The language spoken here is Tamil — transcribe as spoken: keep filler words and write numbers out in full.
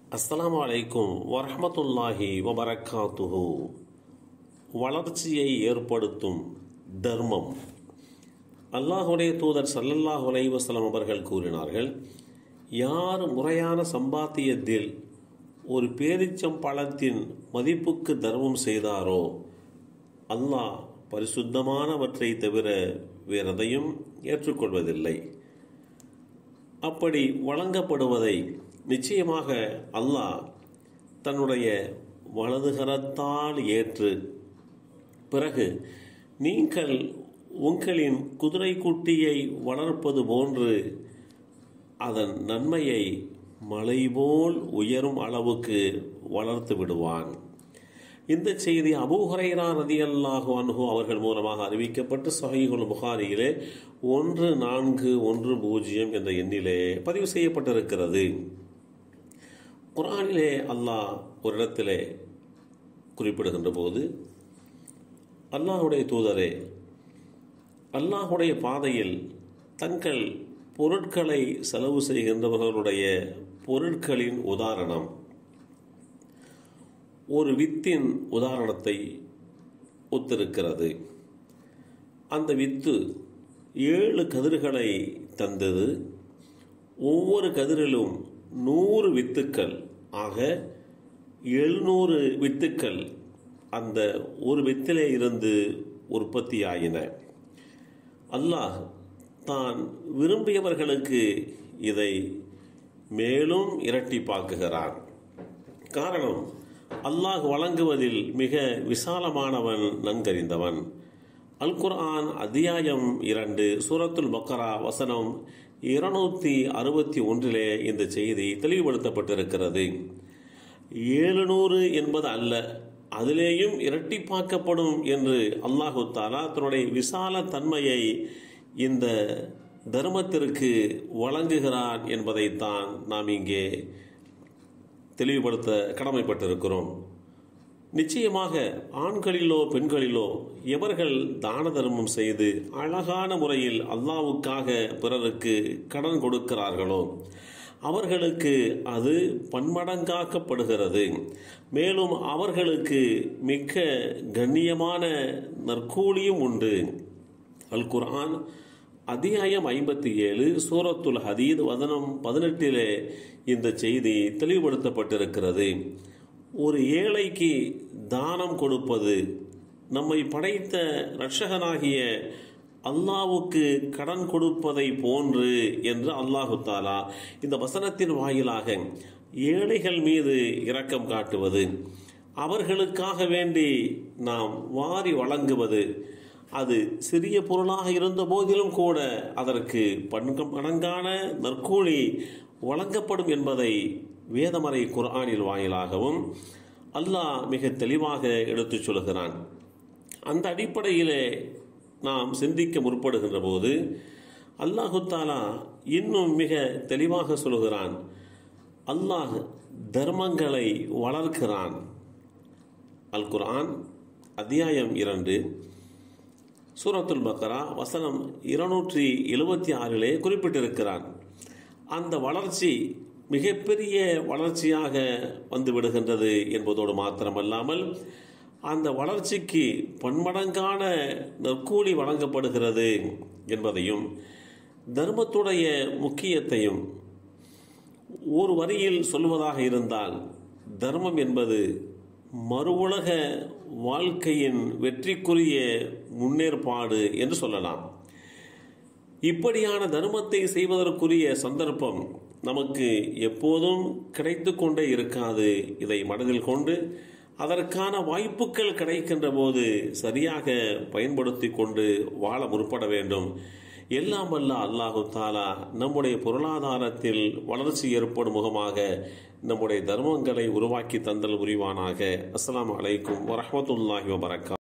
அஸ்ஸலாமு அலைக்கும் வரஹ்மத்துல்லாஹி வபரகாத்துஹு. வளர்ச்சியை ஏற்படுத்தும் தர்மம். அல்லாஹுடைய தூதர் ஸல்லல்லாஹு அலைஹி வஸல்லம் அவர்கள் கூறினார்கள், யார் முறையான சம்பாத்தியத்தில் ஒரு பேரிச்சம் பழத்தின் மதிப்புக்கு தர்மம் செய்தாரோ அல்லாஹ் பரிசுத்தமானவற்றை தவிர வேறெதையும் ஏற்றுக்கொள்வதில்லை. அப்படி வழங்கப்படுவதை நிச்சயமாக அல்லாஹ் தன்னுடைய வலதுகரத்தால் ஏற்று, பிறகு நீங்கள் உங்களின் குதிரை குட்டியை வளர்ப்பது போன்று அதன் நன்மையை மலை போல் உயரும் அளவுக்கு வளர்த்து விடுவான். இந்த செய்தி அபூ ஹுரைரா ரலியல்லாஹு அன்ஹு அவர்கள் மூலமாக அறிவிக்கப்பட்டு ஸஹீஹுல் புகாரியிலே ஒன்று நான்கு ஒன்று பூஜ்ஜியம் என்ற எண்ணிலே பதிவு செய்யப்பட்டிருக்கிறது. குர்ஆனிலே அல்லாஹ் ஒரு இடத்திலே குறிப்பிடுகின்ற போது, அல்லாஹுடைய தூதரே, அல்லாஹுடைய பாதையில் தங்கள் பொருட்களை செலவு செய்கின்றவர்களுடைய பொருட்களின் உதாரணம் ஒரு வித்தின் உதாரணத்தை ஒத்திருக்கிறது. அந்த வித்து ஏழு கதிர்களை தந்தது. ஒவ்வொரு கதிரிலும் நூறு வித்துக்கள் ஆக எழுநூறு வித்துக்கள் அந்த ஒரு வித்திலே இருந்து உற்பத்தியாயின. அல்லாஹ் தான் விரும்பியவர்களுக்கு இதை மேலும் இரட்டிப்பாக்குகிறான். காரணம், அல்லாஹ் வழங்குவதில் மிக விசாலமானவன், நன்கறிந்தவன். அல் குர்ஆன் அத்தியாயம் இரண்டு சூரத்துல் பக்கரா வசனம் இருநூத்தி அறுபத்தி ஒன்றிலே இந்த செய்தி தெளிவுபடுத்தப்பட்டிருக்கிறது. ஏழுநூறு என்பது அல்ல, அதிலேயும் இரட்டிப்பாக்கப்படும் என்று அல்லாஹு தஆலா தன்னுடைய விசால தன்மையை இந்த தர்மத்திற்கு வழங்குகிறான் என்பதைத்தான் நாம் இங்கே தெளிவுபடுத்த கடமைப்பட்டிருக்கிறோம். நிச்சயமாக ஆண்களிலோ பெண்களிலோ எவர்கள் தான தர்மம் செய்து அழகான முறையில் அல்லாஹ்வுக்காக பிறருக்கு கடன் கொடுக்கிறார்களோ அவர்களுக்கு அது பன்மடங்காக்கப்படுகிறது. மேலும் அவர்களுக்கு மிக கண்ணியமான நற்கூலியும் உண்டு. அல் குர்ஆன் அத்தியாயம் ஐம்பத்தி ஏழு சூரத்துல் ஹதீத் வசனம் பதினெட்டிலே இந்த செய்தி தெளிவுபடுத்தப்பட்டிருக்கிறது. ஒரு ஏழைக்கு தானம் கொடுப்பது நம்மை படைத்த இரட்சகனாகிய அல்லாஹ்வுக்கு கடன் கொடுப்பதை போன்று என்று அல்லாஹு தஆலா இந்த வசனத்தின் வாயிலாக ஏழைகள் மீது இரக்கம் காட்டுவது, அவர்களுக்காக வேண்டி நாம் வாரி வழங்குவது, அது சிறிய பொருளாக இருந்த போதிலும் கூட அதற்கு பன்மடங்கான நற்கூலி வழங்கப்படும் என்பதை வேதமறை குர்ஆனில் வாயிலாகவும் அல்லாஹ் மிக தெளிவாக எடுத்துச் சொல்கிறான். அந்த அடிப்படையிலே நாம் சிந்திக்க முற்படுகின்ற போது அல்லாஹு தஆலா இன்னும் மிக தெளிவாக சொல்கிறான். அல்லாஹ் தர்மங்களை வளர்க்கிறான். அல் குர்ஆன் அத்தியாயம் இரண்டு சூரத்துல் பக்கரா வசனம் இருநூற்றி எழுபத்தி ஆறிலே குறிப்பிட்டிருக்கிறான். அந்த வளர்ச்சி மிகப்பெரிய வளர்ச்சியாக வந்து விடுகின்றது என்பதோடு மாத்திரமல்லாமல் அந்த வளர்ச்சிக்கு பன்மடங்கான நற்கூலி வழங்கப்படுகிறது என்பதையும், தர்மத்துடைய முக்கியத்தையும் ஒரு வரியில் சொல்வதாக இருந்தால், தர்மம் என்பது மறு உலக வாழ்க்கையின் வெற்றிக்குரிய முன்னேற்பாடு என்று சொல்லலாம். இப்படியான தர்மத்தை செய்வதற்குரிய சந்தர்ப்பம் நமக்கு எப்போதும் கிடைத்து கொண்டே இருக்காது. இதை மனதில் கொண்டு அதற்கான வாய்ப்புகள் கிடைக்கின்ற போது சரியாக பயன்படுத்தி கொண்டு வாழ முற்பட வேண்டும். எல்லாம் வல்ல அல்லாஹு தஆலா நம்முடைய பொருளாதாரத்தில் வளர்ச்சி ஏற்படும் முகமாக நம்முடைய தர்மங்களை உருவாக்கி தந்தல் புரிவானாக. அஸ்ஸலாமு அலைக்கும் வரஹ்மத்துல்லாஹி வபரகாத்துஹு.